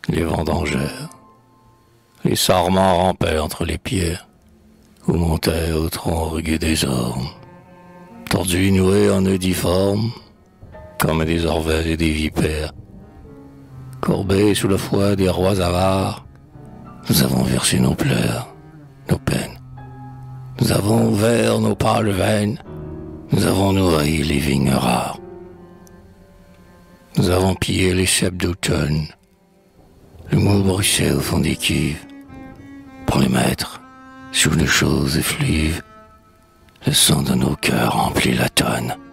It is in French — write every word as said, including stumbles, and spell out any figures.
les vendangeurs. Les sarments rampaient entre les pierres, ou montaient au tronc rugueux des ormes, tordus noués en nœuds difformes, comme des orvelles et des vipères. Courbés sous le fouet des rois avares, nous avons versé nos pleurs, nos peines. Nous avons ouvert nos pâles veines, nous avons nourri les vignes rares. Nous avons pillé les ceps d'automne, le mou bruissait au fond des cuves. Pour les maîtres, sous les choses effluves, le sang de nos cœurs remplit la tonne.